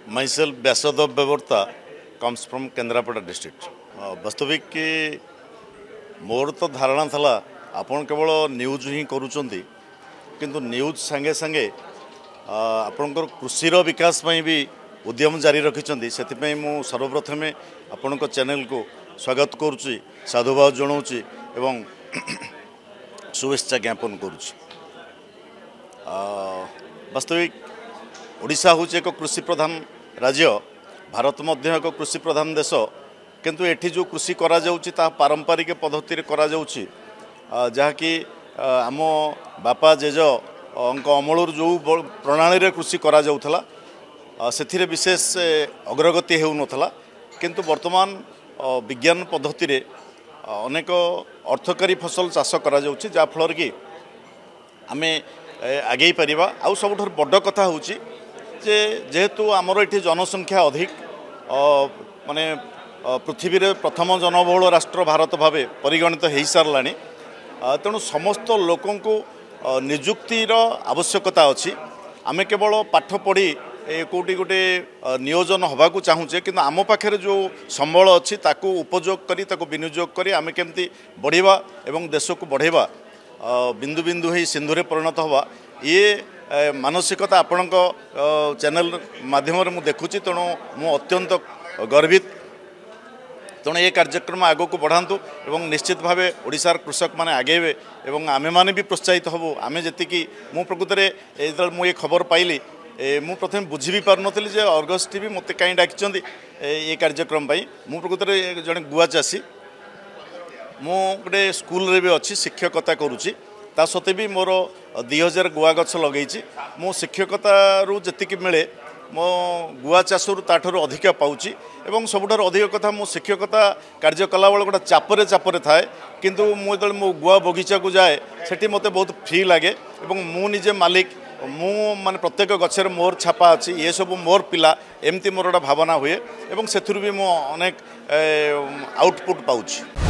myself Vyasadeva Bevarta comes from Kendrapada district. वास्तविक कि मोर तो धारणा थला आपण केवल न्यूज ही करूचंती किंतु न्यूज संगे संगे आपणकर कृषिर विकास में भी उद्यम जारी रखिंट से मु सर्वप्रथमे आपण चैनल को स्वागत करुच्ची साधुभाव जनाऊँच एवं शुभेच्छा ज्ञापन करुच्ची। वास्तविक ओडिशा हूँ एक कृषि प्रधान राज्य, भारत मध्य एक कृषि प्रधान देश, किंतु एठी जो कृषि करा जाउची ता पारंपरिक पद्धति रे करा जाउची जहाँकि आम बापा जेज अमलर जो प्रणाली रे कृषि करा जाउथला सेथिरे विशेष अग्रगति हेउ नथला, किंतु वर्तमान विज्ञान पद्धति रे अनेक अर्थकारी फसल चाष करा जाउची जा फलर कि आमे आगे परिबा। आउ सबुठ बड़ कथा होची जे जेहेतु आमर एठी जनसंख्या अधिक माने पृथ्वी रे प्रथम जनबहुल राष्ट्र भारत भावे परिगणित हो सारानी, तेणु समस्त लोकों को निजुक्तिर आवश्यकता अच्छी। आमे केवल पाठ पढ़ी कोटी गोटे नियोजन होबाकू चाहूचे, किंतु आम पाखे जो संबल अच्छी ताकू उपयोग करी ताकू विनियोग करी आमे केमती बढ़िबा एवं देश को बढ़ेबा, बिंदु बिंदु ही सिंधुरे परिणत हवा, ये मानसिकता आपणक चैनल माध्यम मु देखुची। तेणु मु अत्यंत गर्वित। तेणु ये कार्यक्रम आग को बढ़ातु एवं निश्चित भाव ओडिशार कृषक माने आगेबे एवं आमे माने भी प्रोत्साहित हबु। आमे जतिकी मु प्रकृत में मु ये खबर पाइली मु प्रथम बुझी भी पार नथली जे अर्गस टीवी मते काई डाकिचंदी ये कार्यक्रम पई। मु प्रकृत में जने गुआ चासी, मु गोटे स्कूल रे भी अच्छी शिक्षकता करुच्ची, ता सत्वे भी मोर 2000 गुआ गछ लगेची। मु शिक्षकता जी मिले मो गुआ चाषर ताठर अधिक पाऊँची एवं सबुठार अधिक कथा मो शिक्षकता कार्य कला बेले गोटे चापरे चापरे थाए, किंतु मुझे मो गुआ बगीचा को जाए सेठी मते बहुत फ्री लगे एवं मु निजे मालिक मु माने प्रत्येक गछर मोर छापा अच्छी, ये सब मोर पिला एमती मोर गोटे भावना हुए एवं से भी मो अनेक आउटपुट पाऊँची।